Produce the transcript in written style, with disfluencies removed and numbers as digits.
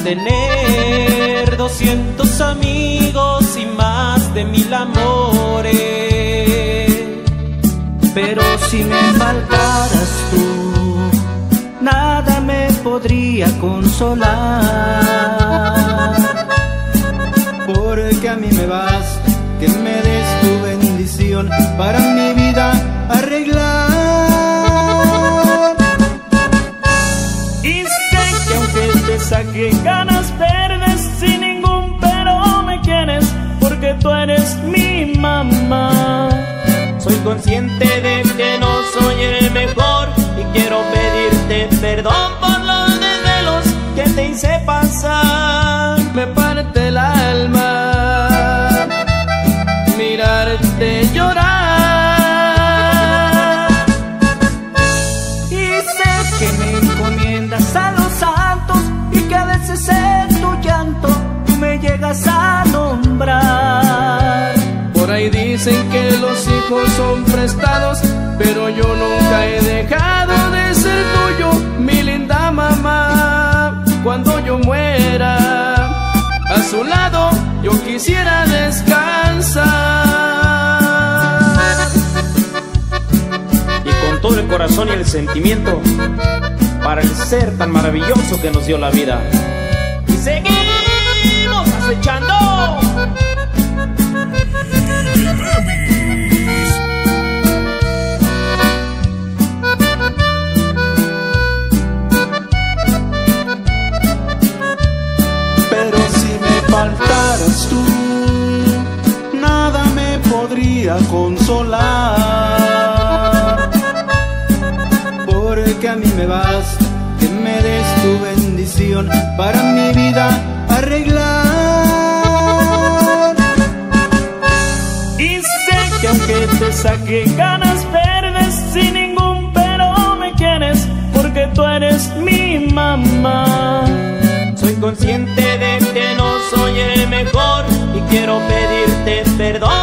tener 200 amigos y más de 1000 amores. Pero si me faltaras tú, nada me podría consolar. Porque a mí me basta que me des tu bendición para mi vida arreglar. Y sé que aunque te saque ganas verdes, sin ningún pero me quieres, porque tú eres mi mamá. Soy consciente de que no soy el mejor y quiero pedirte perdón por los desvelos que te hice pasar. Me parte el alma mirarte llorar. Y sé que me encomiendas a los santos y que a veces en tu llanto tú me llegas a nombrar. Por ahí dicen que los hijos son prestados, pero yo nunca he dejado de ser tuyo, mi linda mamá. Cuando yo muera, a su lado yo quisiera descansar. Y con todo el corazón y el sentimiento para el ser tan maravilloso que nos dio la vida. Y seguimos acechando. Pero si me faltaras tú, nada me podría consolar. Porque a mí me basta que me des tu bendición para mi vida arreglar. Y sé que aunque te saque ganas verdes, sin ningún pero me quieres, porque tú eres mi mamá. Soy consciente de que no soy el mejor y quiero pedirte perdón